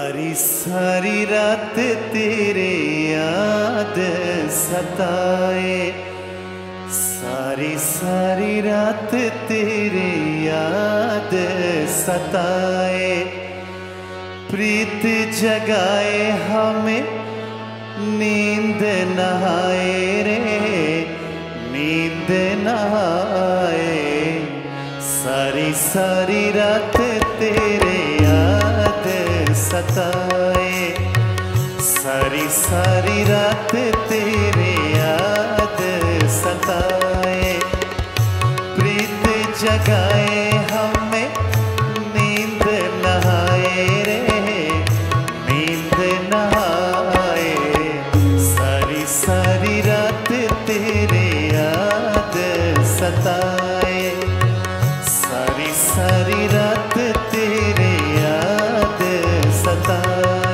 सारी सारी रात तेरे याद सताए, सारी सारी रात तेरे याद सताए। प्रीत जगाए हमें नींद नहाए रे, नींद नहाए। सारी सारी रात तेरे याद सताए, सारी सारी रात तेरे याद सताए। प्रीत जगाए हमें नींद नहाए रे, नींद नहाए। सारी सारी रात तेरे याद सताए, सारी सारी रात तेरे याद सताए।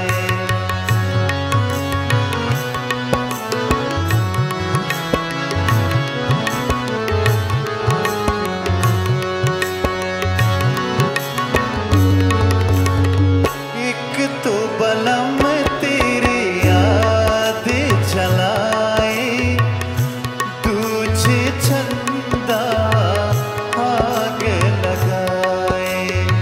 एक तो बलम तेरे याद जलाए, दूजे छंदा आग लगाए।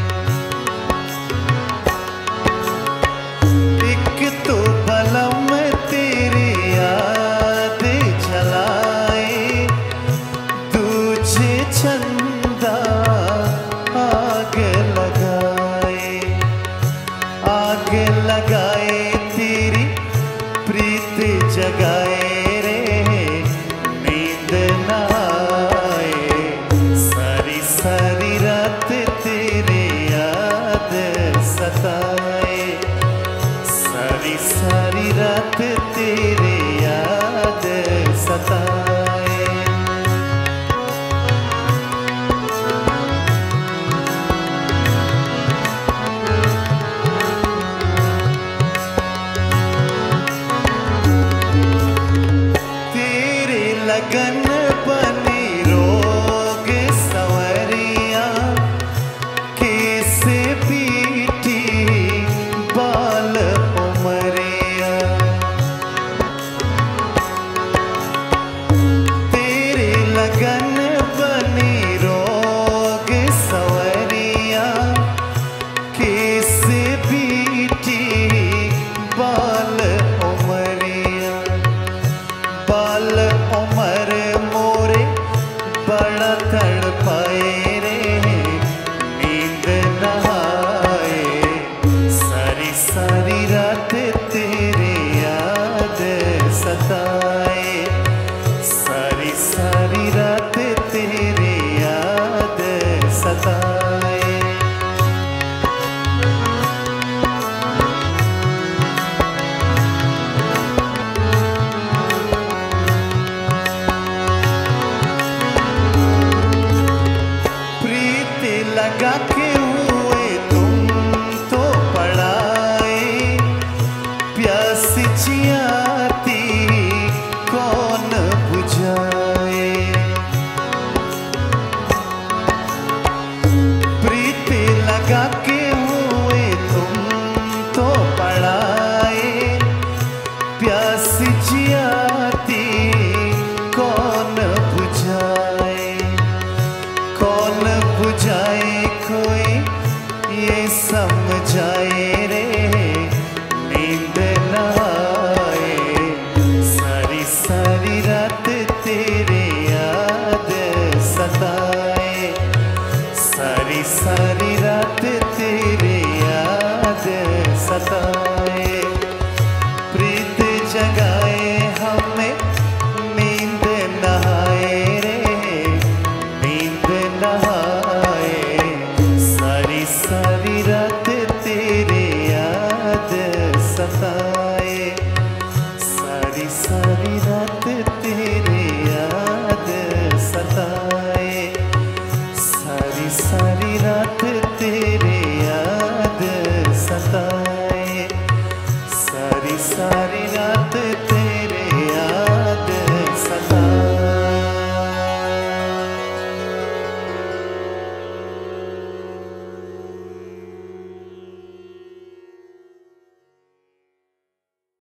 एक तो बलम तेरे याद जलाए, दूजे छंदा आग लगाए। आग लगाए तेरी प्रीत जगाए रे, नींद न आए। सारी सारी रात तेरे याद सताए, सारी सारी रात तेरे याद सताए। तेरे लगन बनी रोग संवरिया, कैसे पीटी बाल उमरिया। तेरे लगन